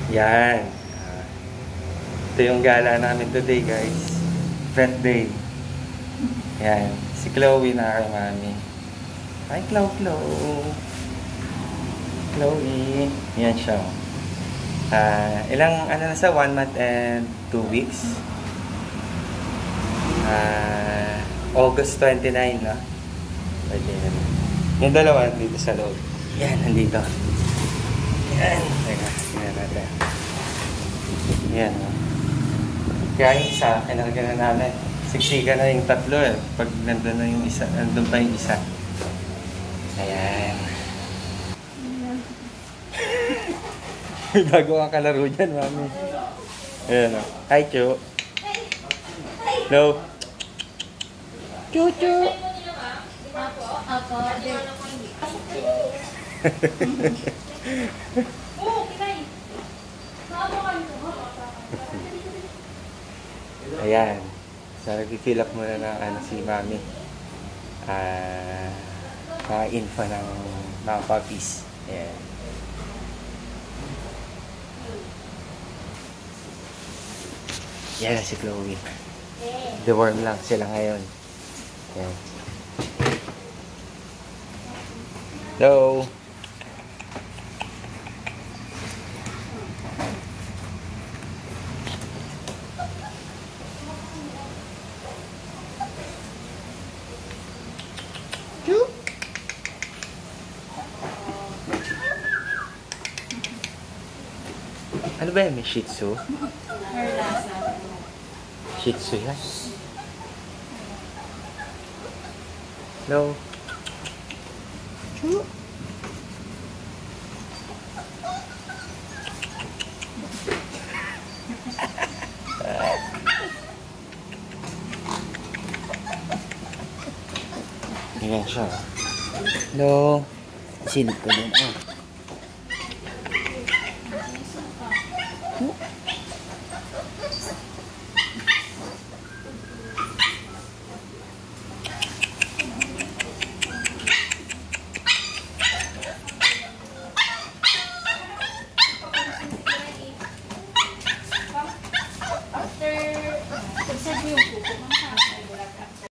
Yan. Ito yung gala namin today, guys. Birthday. Yan. Si Chloe na kay Mami. Hi, Chloe. Chloe. Yan siya. Ilang, ano na sa 1 month and 2 weeks. August 29, no? Yung dalawa dito sa loob. Yan, nandito. Yan. Teka, tingnan natin. Yan, no? Kaya yung isa, kinarga na namin. Siksika na yung tatlo eh. Pag nandun na yung isa, nandun pa yung isa. Ayan. May bago kang kalaro dyan, Mami. Ayan, no? Hi, Chu. Hello. Chu. Ayan. So, nag-fill up muna ng si Mami. Mga info ng mga puppies. Ayan. Yan si Chloe. Deworm lang sila ngayon. Ayan. Hello. Ano ba yan? May Shih Tzu? Shih Tzu yan? Hello? Chu? Ayan siya. Hello? Silip ko din.